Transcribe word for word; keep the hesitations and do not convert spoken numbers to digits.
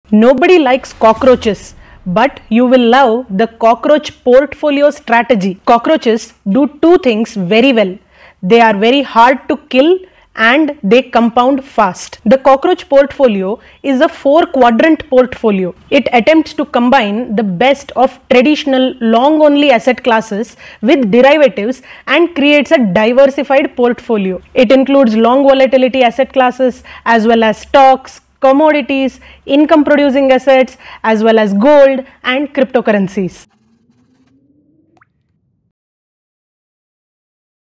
Nobody likes cockroaches, but you will love the cockroach portfolio strategy. Cockroaches do two things very well. They are very hard to kill and they compound fast. The cockroach portfolio is a four quadrant portfolio. It attempts to combine the best of traditional long only asset classes with derivatives and creates a diversified portfolio. It includes long volatility asset classes as well as stocks, commodities, income producing assets as well as gold and cryptocurrencies.